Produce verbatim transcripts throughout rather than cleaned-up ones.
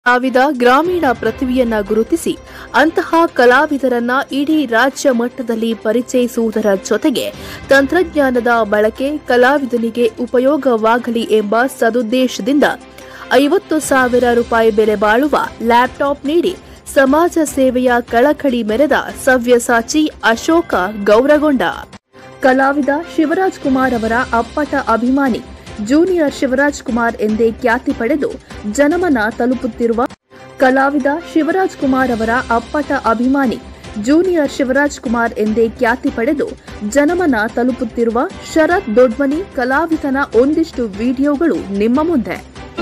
ಕಲಾವಿದ ಗ್ರಾಮೀಣ ಪ್ರತಿಭೆಯನ್ನ ಗುರುತಿಸಿ ಅಂತಹ ಕಲಾವಿದರನ್ನ ಇಡೀ ರಾಜ್ಯ ಮಟ್ಟದಲ್ಲಿ ಪರಿಚಯಿಸುವುದರ ಜೊತೆಗೆ ತಂತ್ರಜ್ಞಾನದ ಬಳಕೆ ಕಲಾವಿದನಿಗೆ ಉಪಯೋಗವಾಗಲಿ ಎಂಬ ಸದುದ್ದೇಶದಿಂದ ಐವತ್ತು ಸಾವಿರ ರೂಪಾಯಿ ಬೆಲೆ ಬಾಳುವ ಲ್ಯಾಪ್ಟಾಪ್ ನೀಡಿ ಸಮಾಜ ಸೇವೆಯ ಕಳಕಳಿ ಮೆರೆದ ಸವ್ಯಸಾಚಿ ಅಶೋಕ ಗೌರಗೊಂಡ. ಕಲಾವಿದ ಶಿವರಾಜ್ ಕುಮಾರ್ ಅವರ ಅಪ್ಪಟ ಅಭಿಮಾನಿ ಜೂನಿಯರ್ ಶಿವರಾಜ್ ಕುಮಾರ್ ಎಂದೇ ಖ್ಯಾತಿ ಪಡೆದು ಜನಮನ ತಲುಪುತ್ತಿರುವ ಕಲಾವಿದ ಶಿವರಾಜ್ ಕುಮಾರ್ ಅವರ ಅಪ್ಪಟ ಅಭಿಮಾನಿ ಜೂನಿಯರ್ ಶಿವರಾಜ್ ಕುಮಾರ್ ಎಂದೇ ಖ್ಯಾತಿ ಪಡೆದು ಜನಮನ ತಲುಪುತ್ತಿರುವ ಶರತ್ ದೊಡ್ಮನಿ ಕಲಾವಿದನ ಒಂದಿಷ್ಟು ವಿಡಿಯೋಗಳು ನಿಮ್ಮ ಮುಂದೆ.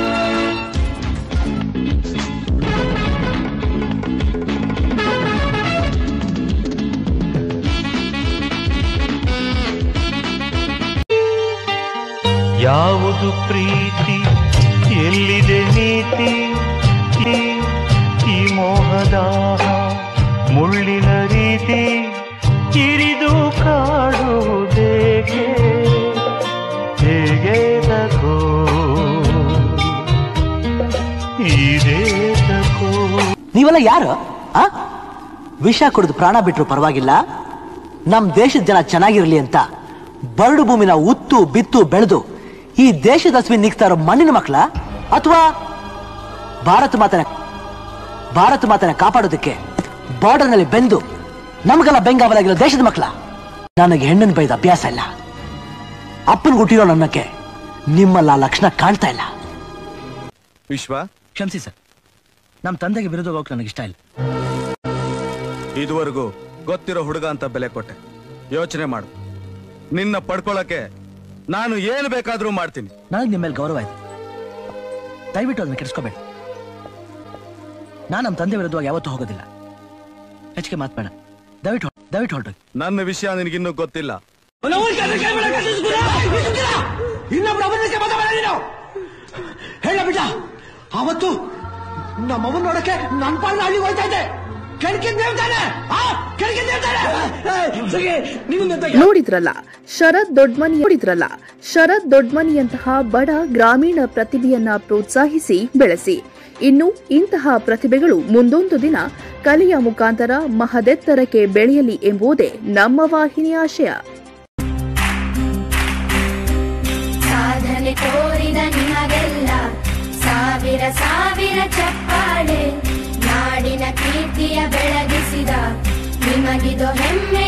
ಯಾವುದು ಪ್ರೀತಿ ಎಲ್ಲಿದೆ ನೀತಿ ಈ ಮೋಹದಾಹ ಮುಳ್ಳಿನ ರೀತಿ ಕಿರಿದು ಕಾಡುವುದೇಕೆ ಹೇಗೆ ತಕೋ ಇದೇ ತಕೋ. ನೀವೆಲ್ಲ ಯಾರು? ವಿಷ ಕುಡಿದು ಪ್ರಾಣ ಬಿಟ್ರು ಪರವಾಗಿಲ್ಲ, ನಮ್ ದೇಶದ ಜನ ಚೆನ್ನಾಗಿರ್ಲಿ ಅಂತ ಬರಡು ಭೂಮಿನ ಉತ್ತು ಬಿತ್ತು ಬೆಳೆದು ಈ ದೇಶದ ಹಸ್ವಿ ನಿಗ್ತಾ ಇರೋ ಮಣ್ಣಿನ ಮಕ್ಕಳ ಅಥವಾ ಭಾರತ ಮಾತನ ಭಾರತ ಮಾತನ ಕಾಪಾಡೋದಕ್ಕೆ ಬಾರ್ಡರ್ ನಲ್ಲಿ ಬೆಂದು ನಮಗೆಲ್ಲ ಬೆಂಗಾವಲಾಗಿರೋ ದೇಶದ ಮಕ್ಕಳ? ನನಗೆ ಹೆಣ್ಣನ್ನು ಬೈದ ಅಭ್ಯಾಸ ಇಲ್ಲ. ಅಪ್ಪನ ಹುಟ್ಟಿರೋ ನನ್ನಕ್ಕೆ ನಿಮ್ಮಲ್ಲ ಲಕ್ಷಣ ಕಾಣ್ತಾ ಇಲ್ಲ. ವಿಶ್ವ, ಕ್ಷಮಿಸಿ ಸರ್, ನಮ್ಮ ತಂದೆಗೆ ವಿರುದ್ಧ ಹೋಗಕ್ಕೆ ನನಗೆ ಇಷ್ಟ ಇಲ್ಲ. ಇದುವರೆಗೂ ಗೊತ್ತಿರೋ ಹುಡುಗ ಅಂತ ಬೆಲೆ ಕೊಟ್ಟೆ. ಯೋಚನೆ ಮಾಡು, ನಿನ್ನ ಪಡ್ಕೊಳ್ಳಕ್ಕೆ ನಾನು ಏನು ಬೇಕಾದ್ರೂ ಮಾಡ್ತೀನಿ. ನನಗೆ ನಿಮ್ಮ ಮೇಲೆ ಗೌರವ ಇದೆ, ದಯವಿಟ್ಟು ಅದನ್ನ ಕೆಡಿಸ್ಕೋಬೇಡಿ. ನಾನು ನಮ್ಮ ತಂದೆ ವಿರುದ್ಧವಾಗಿ ಯಾವತ್ತೂ ಹೋಗೋದಿಲ್ಲ. ಹೆಚ್ಚಿಗೆ ಮಾತಬೇಡ, ದಯವಿಟ್ಟು ದಯವಿಟ್ಟು ಹೊರಟು. ನನ್ನ ವಿಷಯ ನಿನಗಿನ್ನೂ ಗೊತ್ತಿಲ್ಲ. ಹೇಳ ಬಿಡ, ಅವತ್ತು ನಮ್ಮವನ್ ನೋಡಕ್ಕೆ ನನ್ನ ಪಾಲಿನ ಹಳ್ಳಿ ಹೋಯ್ತಾ ಇದ್ದೆ. ನೋಡಿದ್ರಲ್ಲ ಶರತ್ ದೊಡ್ಮನಿ ನೋಡಿದ್ರಲ್ಲ ಶರತ್ ದೊಡ್ಮನಿಯಂತಹ ಬಡ ಗ್ರಾಮೀಣ ಪ್ರತಿಭೆಯನ್ನ ಪ್ರೋತ್ಸಾಹಿಸಿ ಬೆಳೆಸಿ. ಇನ್ನು ಇಂತಹ ಪ್ರತಿಭೆಗಳು ಮುಂದೊಂದು ದಿನ ಕಲೆಯ ಮುಖಾಂತರ ಮಹದೆತ್ತರಕ್ಕೆ ಬೆಳೆಯಲಿ ಎಂಬುದೇ ನಮ್ಮ ವಾಹಿನಿಯ ಆಶಯ. ಸಾಧನೆ ತೋರಿದ ನಿಮಗೆಲ್ಲ ಸಾವಿರ ಸಾವಿರ ಚಪ್ಪಾಳೆ, ನಾಡಿನ ಕೀರ್ತಿಯ ಬೆಳಗಿಸಿದ ನಿಮಗಿದು ಹೆಮ್ಮೆ.